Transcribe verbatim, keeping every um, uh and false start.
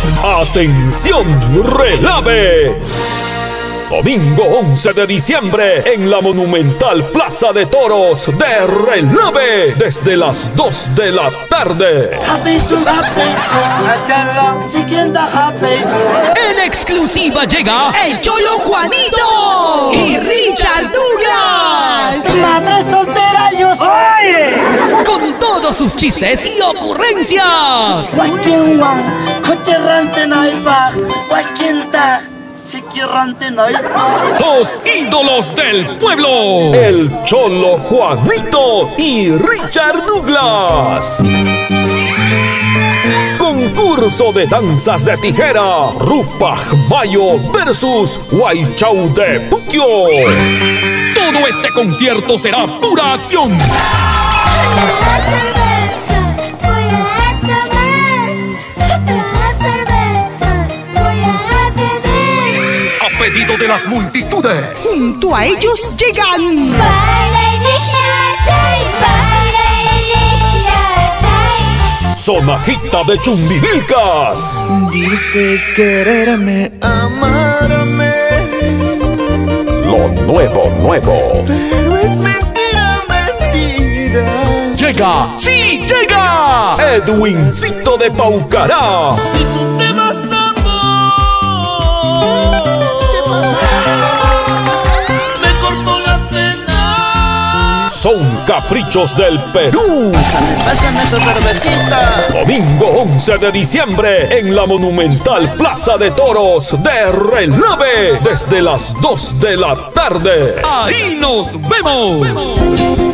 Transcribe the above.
¡Atención, Relave! Domingo once de diciembre en la monumental Plaza de Toros de Relave desde las dos de la tarde. En exclusiva llega el Cholo Juanito y Richard Douglas. Madre soltera yo soy. Con todos sus chistes y ocurrencias. Dos ídolos del pueblo, el Cholo Juanito y Richard Douglas. Concurso de danzas de tijera, Rupaj Mayo versus Huaychau de Puquio. Todo este concierto será pura acción. Pedido de las multitudes. Junto a ellos llegan Sonajita de Chumbivilcas. Dices quererme, amarme, Lo nuevo, nuevo. pero es mentira, mentira. Llega, sí, llega Edwincito de Paucará. Si tú te vas, amor, ¿qué pasa? Me cortó las venas. Son caprichos del Perú. Pásame, pásame esa cervecita. Domingo once de diciembre en la monumental Plaza de Toros de Relave desde las dos de la tarde. Ahí nos vemos.